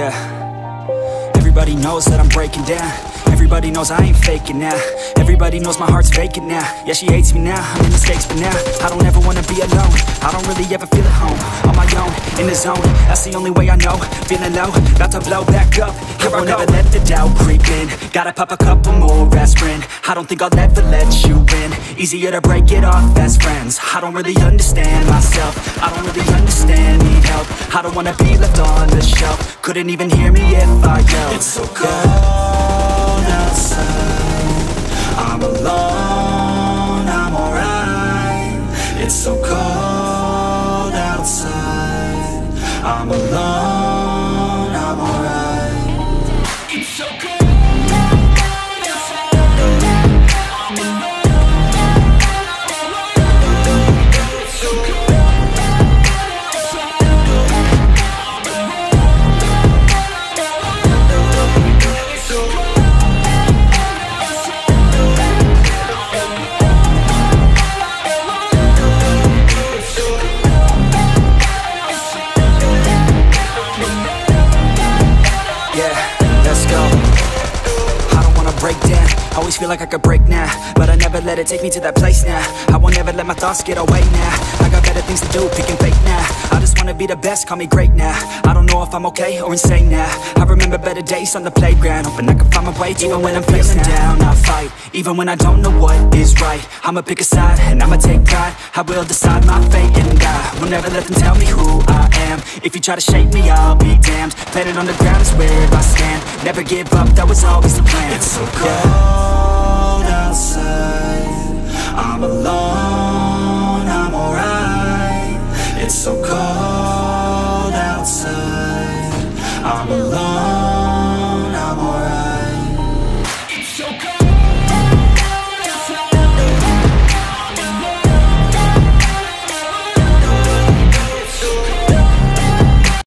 Yeah. Everybody knows that I'm breaking down. Everybody knows I ain't faking now. Everybody knows my heart's vacant now. Yeah, she hates me now, I'm in mistakes, but now I don't ever wanna be alone. I don't really ever feel at home. On my own, in the zone, that's the only way I know. Feeling low, about to blow back up. I won't ever let the doubt creep in. Gotta pop a couple more aspirin. I don't think I'll ever let you in. Easier to break it off best friends. I don't really understand myself. I don't really understand, need help. I don't wanna be left on the shelf. Couldn't even hear me if I yelled. It's so cold outside, I'm alone, I'm alright. It's so cold outside, I'm alone, I'm alright. It's so cold. Always feel like I could break now, but I never let it take me to that place now. I won't ever let my thoughts get away now. I got better things to do, picking fake now. I just wanna be the best, call me great now. I don't know if I'm okay or insane now. I remember better days on the playground, hoping I can find my way even when I'm feeling down. I fight, even when I don't know what is right. I'ma pick a side, and I'ma take pride. I will decide my fate and die. Will never let them tell me who I am. If you try to shape me, I'll be damned. Planet on the ground is where I stand. Never give up, that was always the plan. It's so cold outside, I'm alone, I'm alright. It's so cold outside, I'm alone.